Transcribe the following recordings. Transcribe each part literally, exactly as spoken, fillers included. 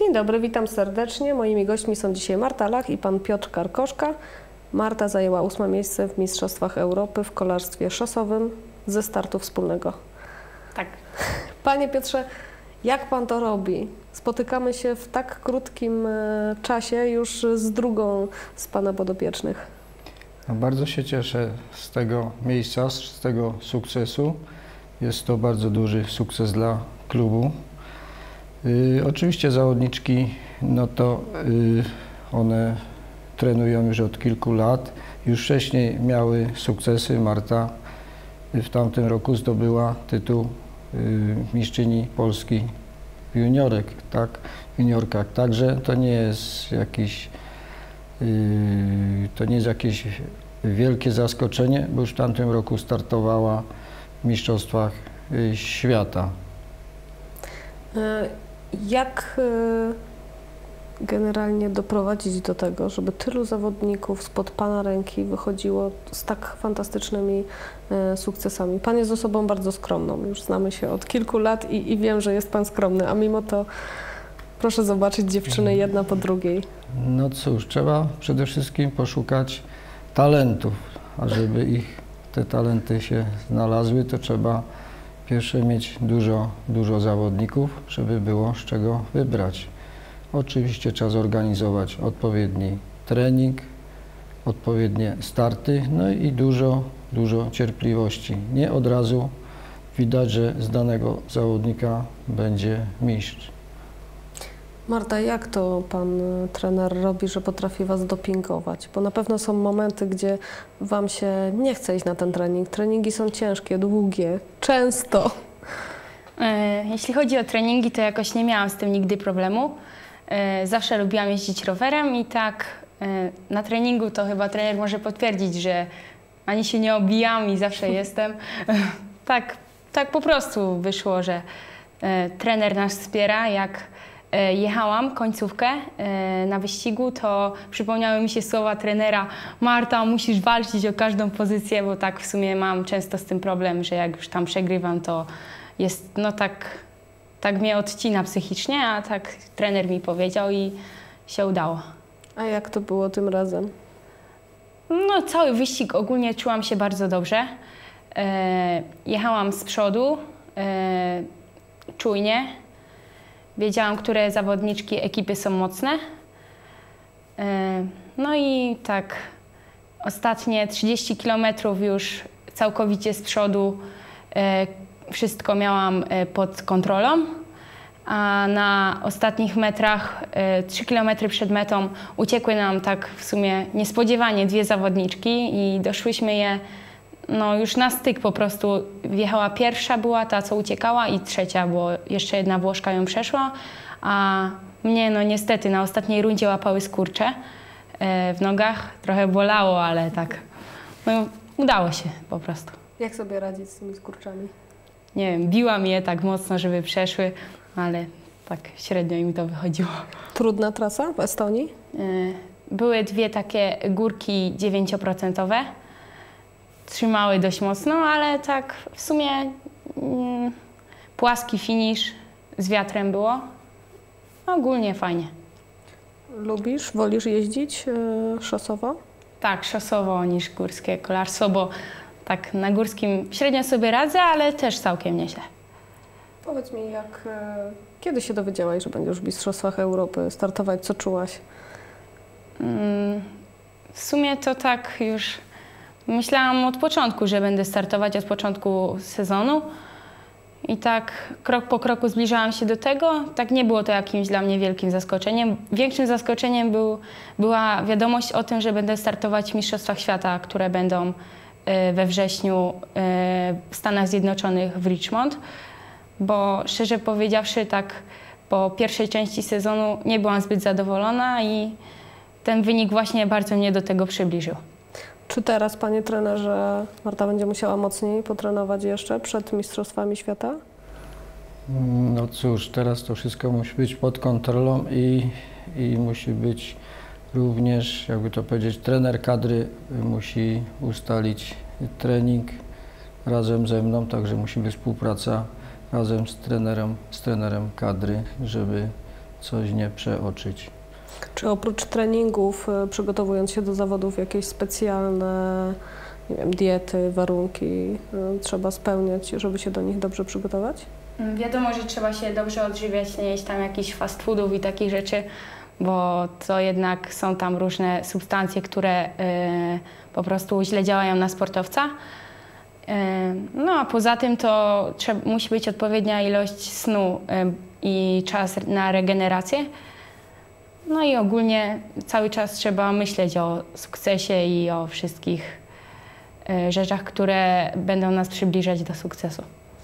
Dzień dobry, witam serdecznie. Moimi gośćmi są dzisiaj Marta Lach i pan Piotr Karkoszka. Marta zajęła ósme miejsce w Mistrzostwach Europy w kolarstwie szosowym ze startu wspólnego. Tak. Panie Piotrze, jak pan to robi? Spotykamy się w tak krótkim czasie już z drugą z pana podopiecznych. No, bardzo się cieszę z tego miejsca, z tego sukcesu. Jest to bardzo duży sukces dla klubu. Yy, oczywiście zawodniczki, no to yy, one trenują już od kilku lat. Już wcześniej miały sukcesy. Marta w tamtym roku zdobyła tytuł yy, mistrzyni Polski juniorek, tak? juniorkach. Także to nie jest jakiś yy, to nie jest jakieś wielkie zaskoczenie, bo już w tamtym roku startowała w Mistrzostwach yy, Świata. Jak generalnie doprowadzić do tego, żeby tylu zawodników spod pana ręki wychodziło z tak fantastycznymi sukcesami? Pan jest osobą bardzo skromną, już znamy się od kilku lat i, i wiem, że jest pan skromny, a mimo to proszę zobaczyć dziewczyny jedna po drugiej. No cóż, trzeba przede wszystkim poszukać talentów, a żeby ich te talenty się znalazły, to trzeba pierwsze mieć dużo, dużo zawodników, żeby było z czego wybrać. Oczywiście trzeba zorganizować odpowiedni trening, odpowiednie starty, no i dużo, dużo cierpliwości. Nie od razu widać, że z danego zawodnika będzie mistrz. Marta, jak to pan trener robi, że potrafi was dopingować? Bo na pewno są momenty, gdzie wam się nie chce iść na ten trening. Treningi są ciężkie, długie, często. Jeśli chodzi o treningi, to jakoś nie miałam z tym nigdy problemu. Zawsze lubiłam jeździć rowerem i tak na treningu to chyba trener może potwierdzić, że ani się nie obijam i zawsze jestem. Tak, tak po prostu wyszło, że trener nas wspiera. Jak jechałam końcówkę na wyścigu, to przypomniały mi się słowa trenera: Marta, musisz walczyć o każdą pozycję, bo tak w sumie mam często z tym problem, że jak już tam przegrywam, to jest, no tak, tak mnie odcina psychicznie, a tak trener mi powiedział i się udało. A jak to było tym razem? No cały wyścig ogólnie czułam się bardzo dobrze. E, jechałam z przodu, e, czujnie. Wiedziałam, które zawodniczki ekipy są mocne. No i tak ostatnie trzydzieści kilometrów już całkowicie z przodu wszystko miałam pod kontrolą, a na ostatnich metrach, trzy kilometry przed metą, uciekły nam tak w sumie niespodziewanie dwie zawodniczki i doszłyśmy je no już na styk po prostu. Wjechała pierwsza, była ta, co uciekała, i trzecia, bo jeszcze jedna Włoszka ją przeszła, a mnie no niestety na ostatniej rundzie łapały skurcze e, w nogach. Trochę bolało, ale tak no, udało się po prostu. Jak sobie radzić z tymi skurczami? Nie wiem, biłam je tak mocno, żeby przeszły, ale tak średnio im to wychodziło. Trudna trasa w Estonii? E, były dwie takie górki dziewięcioprocentowe. Trzymały dość mocno, ale tak w sumie mm, płaski finisz, z wiatrem było. Ogólnie fajnie. Lubisz, wolisz jeździć yy, szosowo? Tak, szosowo niż górskie kolarstwo, bo tak na górskim średnio sobie radzę, ale też całkiem nieźle. Powiedz mi, jak, yy, kiedy się dowiedziałaś, że będziesz w Mistrzostwach Europy startować? Co czułaś? Mm, w sumie to tak już myślałam od początku, że będę startować od początku sezonu i tak krok po kroku zbliżałam się do tego. Tak nie było to jakimś dla mnie wielkim zaskoczeniem. Większym zaskoczeniem był, była wiadomość o tym, że będę startować w Mistrzostwach Świata, które będą we wrześniu w Stanach Zjednoczonych w Richmond, bo szczerze powiedziawszy tak po pierwszej części sezonu nie byłam zbyt zadowolona i ten wynik właśnie bardzo mnie do tego przybliżył. Czy teraz, panie trenerze, Marta będzie musiała mocniej potrenować jeszcze przed Mistrzostwami Świata? No cóż, teraz to wszystko musi być pod kontrolą i, i musi być również, jakby to powiedzieć, trener kadry musi ustalić trening razem ze mną, także musi być współpraca razem z trenerem, z trenerem kadry, żeby coś nie przeoczyć. Czy oprócz treningów, y, przygotowując się do zawodów, jakieś specjalne, nie wiem, diety, warunki y, trzeba spełniać, żeby się do nich dobrze przygotować? Wiadomo, że trzeba się dobrze odżywiać, nie jeść tam jakichś fast foodów i takich rzeczy, bo to jednak są tam różne substancje, które y, po prostu źle działają na sportowca. Y, no a poza tym to trzeba, musi być odpowiednia ilość snu y, i czas na regenerację. No i ogólnie cały czas trzeba myśleć o sukcesie i o wszystkich y, rzeczach, które będą nas przybliżać do sukcesu.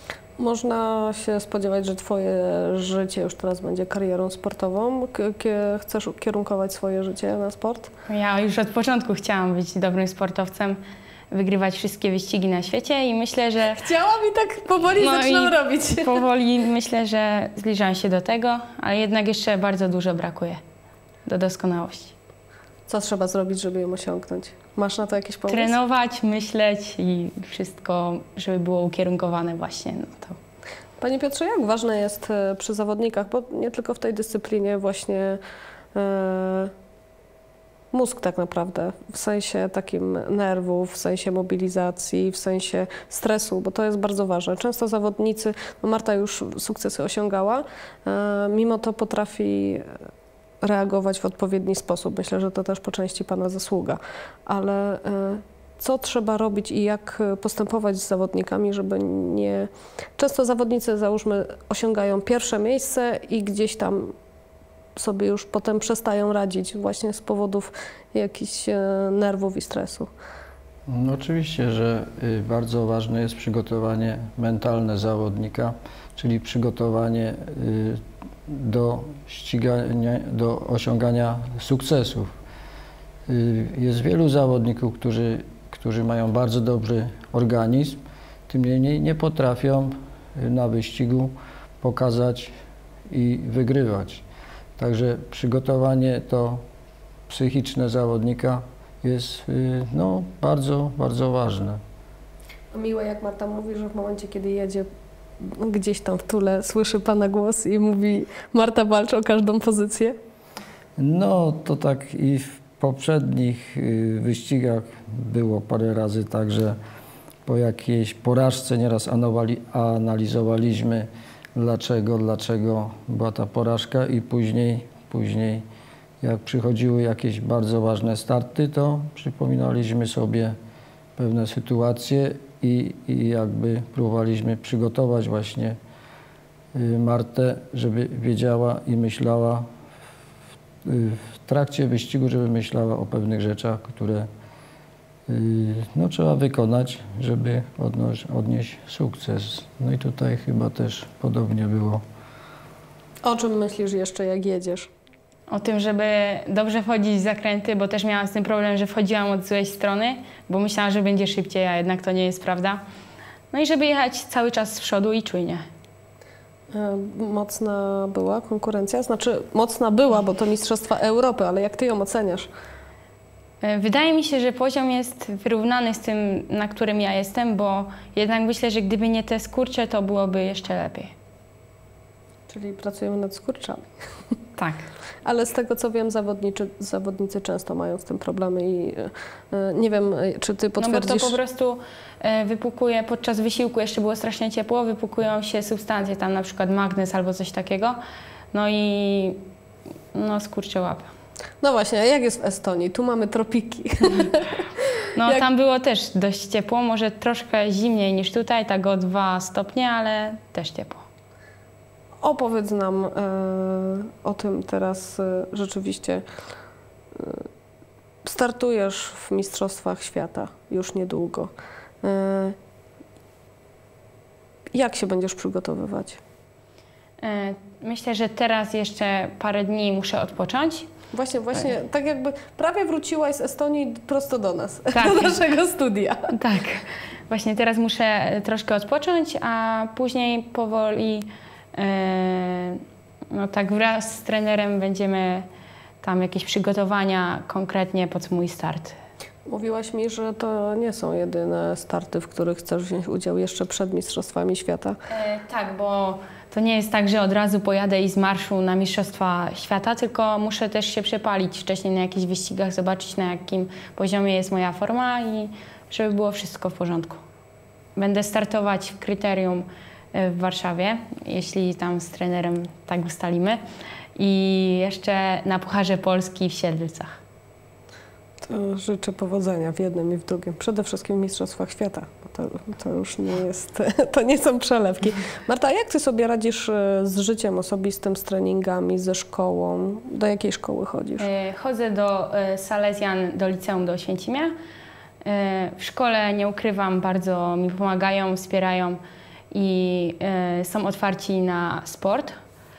Można się spodziewać, że Twoje życie już teraz będzie karierą sportową. K- chcesz ukierunkować swoje życie na sport? Ja już od początku chciałam być dobrym sportowcem, wygrywać wszystkie wyścigi na świecie i myślę, że Chciałam i tak powoli No zaczynam i robić. powoli myślę, że zbliżam się do tego, ale jednak jeszcze bardzo dużo brakuje do doskonałości. Co trzeba zrobić, żeby ją osiągnąć? Masz na to jakiś pomysł? Trenować, myśleć i wszystko, żeby było ukierunkowane właśnie na to. Panie Piotrze, jak ważne jest e, przy zawodnikach, bo nie tylko w tej dyscyplinie właśnie e, mózg tak naprawdę, w sensie takim nerwów, w sensie mobilizacji, w sensie stresu, bo to jest bardzo ważne. Często zawodnicy, no Marta już sukcesy osiągała, e, mimo to potrafi reagować w odpowiedni sposób. Myślę, że to też po części Pana zasługa. Ale e, co trzeba robić i jak postępować z zawodnikami, żeby nie... Często zawodnicy, załóżmy, osiągają pierwsze miejsce i gdzieś tam sobie już potem przestają radzić właśnie z powodów jakichś e, nerwów i stresu. No oczywiście, że y, bardzo ważne jest przygotowanie mentalne zawodnika, czyli przygotowanie y, do ścigania, do osiągania sukcesów. Y, Jest wielu zawodników, którzy, którzy mają bardzo dobry organizm, tym niemniej nie potrafią y, na wyścigu pokazać i wygrywać. Także przygotowanie to psychiczne zawodnika jest y, no, bardzo, bardzo ważne. Miłe, jak Marta mówi, że w momencie, kiedy jedzie gdzieś tam w tule, słyszy Pana głos i mówi: Marta, walcz o każdą pozycję. No to tak i w poprzednich y, wyścigach było parę razy tak, że po jakiejś porażce nieraz anowali, analizowaliśmy dlaczego, dlaczego była ta porażka i później, później jak przychodziły jakieś bardzo ważne starty, to przypominaliśmy sobie pewne sytuacje i, i jakby próbowaliśmy przygotować właśnie y, Martę, żeby wiedziała i myślała w, y, w trakcie wyścigu, żeby myślała o pewnych rzeczach, które y, no, trzeba wykonać, żeby odnoś, odnieść sukces. No i tutaj chyba też podobnie było. O czym myślisz jeszcze, jak jedziesz? O tym, żeby dobrze wchodzić w zakręty, bo też miałam z tym problem, że wchodziłam od złej strony, bo myślałam, że będzie szybciej, a jednak to nie jest prawda. No i żeby jechać cały czas z przodu i czujnie. E, Mocna była konkurencja? Znaczy, mocna była, bo to Mistrzostwa Europy, ale jak Ty ją oceniasz? E, Wydaje mi się, że poziom jest wyrównany z tym, na którym ja jestem, bo jednak myślę, że gdyby nie te skurcze, to byłoby jeszcze lepiej. Czyli pracujemy nad skurczami. Tak. Ale z tego, co wiem, zawodniczy, zawodnicy często mają z tym problemy i e, nie wiem, czy Ty potwierdzisz... No bo to po prostu e, wypukuje, podczas wysiłku jeszcze było strasznie ciepło, wypukują się substancje, tam na przykład magnez albo coś takiego, no i no skurcze łapy. No właśnie, a jak jest w Estonii? Tu mamy tropiki. No Jak- tam było też dość ciepło, może troszkę zimniej niż tutaj, tak o dwa stopnie, ale też ciepło. Opowiedz nam e, o tym teraz e, rzeczywiście. E, startujesz w Mistrzostwach Świata już niedługo. E, jak się będziesz przygotowywać? E, Myślę, że teraz jeszcze parę dni muszę odpocząć. Właśnie, właśnie, tak jakby prawie wróciłaś z Estonii prosto do nas, Tak. do naszego studia. Tak, właśnie teraz muszę troszkę odpocząć, a później powoli, e, no tak wraz z trenerem będziemy tam jakieś przygotowania konkretnie pod mój start. Mówiłaś mi, że to nie są jedyne starty, w których chcesz wziąć udział jeszcze przed Mistrzostwami Świata. E, tak, bo to nie jest tak, że od razu pojadę i z marszu na Mistrzostwa Świata, tylko muszę też się przepalić wcześniej na jakichś wyścigach, zobaczyć na jakim poziomie jest moja forma i żeby było wszystko w porządku. Będę startować w kryterium w Warszawie, jeśli tam z trenerem tak ustalimy. I jeszcze na Pucharze Polski w Siedlcach. To życzę powodzenia w jednym i w drugim. Przede wszystkim w Mistrzostwach Świata, bo to, to już nie jest, to nie są przelewki. Marta, jak ty sobie radzisz z życiem osobistym, z treningami, ze szkołą? Do jakiej szkoły chodzisz? Chodzę do Salezjan, do liceum do Oświęcimia. W szkole, nie ukrywam, bardzo mi pomagają, wspierają i są otwarci na sport.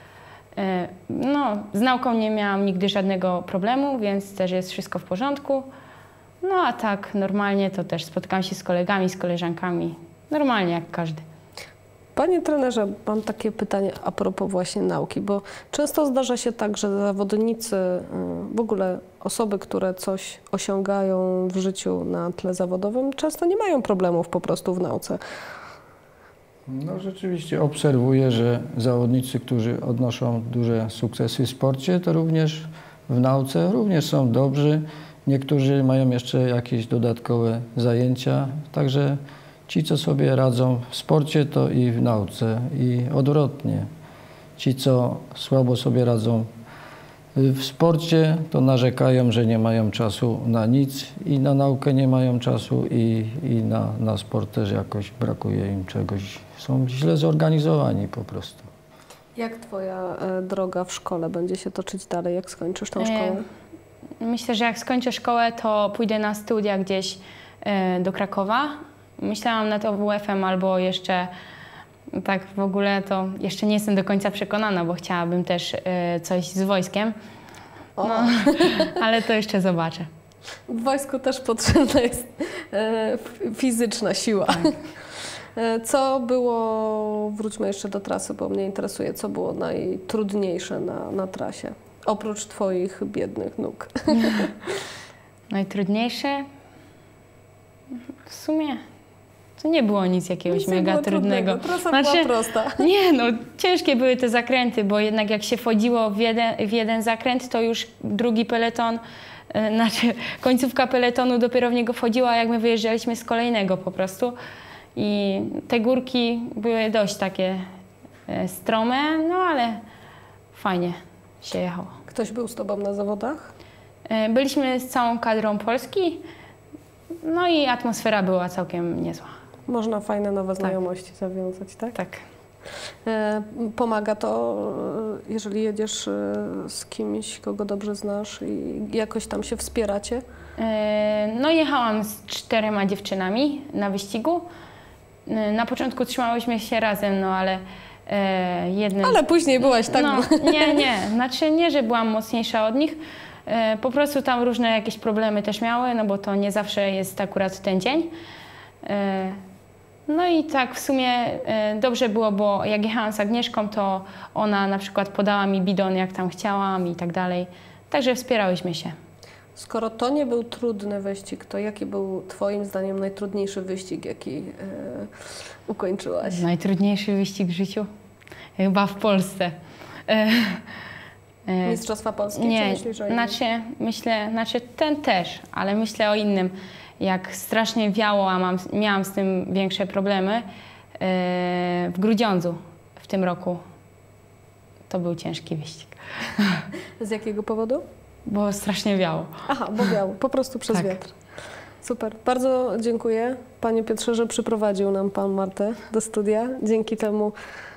No, z nauką nie miałam nigdy żadnego problemu, więc też jest wszystko w porządku. No a tak normalnie to też spotykam się z kolegami, z koleżankami, normalnie jak każdy. Panie trenerze, mam takie pytanie a propos właśnie nauki, bo często zdarza się tak, że zawodnicy, w ogóle osoby, które coś osiągają w życiu na tle zawodowym, często nie mają problemów po prostu w nauce. No rzeczywiście obserwuję, że zawodnicy, którzy odnoszą duże sukcesy w sporcie, to również w nauce również są dobrzy. Niektórzy mają jeszcze jakieś dodatkowe zajęcia, także ci, co sobie radzą w sporcie, to i w nauce i odwrotnie. Ci, co słabo sobie radzą w sporcie, to narzekają, że nie mają czasu na nic i na naukę nie mają czasu i, i na, na sport też jakoś brakuje im czegoś. Są źle zorganizowani po prostu. Jak twoja e, droga w szkole będzie się toczyć dalej, jak skończysz tą szkołę? Myślę, że jak skończę szkołę, to pójdę na studia gdzieś e, do Krakowa. Myślałam nad O W F-em albo jeszcze tak w ogóle to jeszcze nie jestem do końca przekonana, bo chciałabym też e, coś z wojskiem, no, ale to jeszcze zobaczę. W wojsku też potrzebna jest e, fizyczna siła. Tak. Co było, wróćmy jeszcze do trasy, bo mnie interesuje, co było najtrudniejsze na, na trasie, oprócz twoich biednych nóg? Najtrudniejsze? W sumie to nie było nic jakiegoś nic mega było trudnego. Trasa znaczy, była prosta. Nie, no ciężkie były te zakręty, bo jednak jak się wchodziło w jeden, w jeden zakręt, to już drugi peleton, yy, znaczy końcówka peletonu dopiero w niego wchodziła, jak my wyjeżdżaliśmy z kolejnego po prostu. I te górki były dość takie e, strome, no ale fajnie się jechało. Ktoś był z tobą na zawodach? E, byliśmy z całą kadrą Polski, no i atmosfera była całkiem niezła. Można fajne nowe znajomości zawiązać, tak? Tak. E, pomaga to, jeżeli jedziesz z kimś, kogo dobrze znasz i jakoś tam się wspieracie? E, no jechałam z czterema dziewczynami na wyścigu. Na początku trzymałyśmy się razem, no ale e, jednym... Ale później byłaś tak... No, nie, nie. Znaczy nie, że byłam mocniejsza od nich. E, po prostu tam różne jakieś problemy też miały, no bo to nie zawsze jest akurat ten dzień. E, no i tak w sumie e, dobrze było, bo jak jechałam z Agnieszką, to ona na przykład podała mi bidon, jak tam chciałam i tak dalej. Także wspierałyśmy się. Skoro to nie był trudny wyścig, to jaki był twoim zdaniem najtrudniejszy wyścig, jaki e, ukończyłaś? Najtrudniejszy wyścig w życiu? Chyba w Polsce. E, e, Mistrzostwa Polskie? Nie, czy myślisz, że znaczy, myślę, znaczy ten też, ale myślę o innym. Jak strasznie wiało, a mam, miałam z tym większe problemy, e, w Grudziądzu w tym roku. To był ciężki wyścig. Z jakiego powodu? Bo strasznie wiało. Aha, bo wiało, po prostu przez tak. wiatr. Super. Bardzo dziękuję Panie Piotrze, że przyprowadził nam Pan Martę do studia. Dzięki temu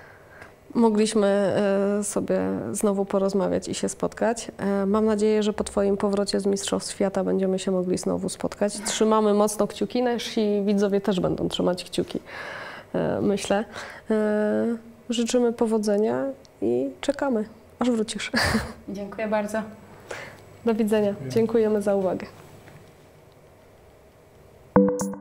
mogliśmy sobie znowu porozmawiać i się spotkać. Mam nadzieję, że po Twoim powrocie z Mistrzostw Świata będziemy się mogli znowu spotkać. Trzymamy mocno kciuki, nasi widzowie też będą trzymać kciuki, myślę. Życzymy powodzenia i czekamy, aż wrócisz. Dziękuję bardzo. Do widzenia. Dziękujemy za uwagę.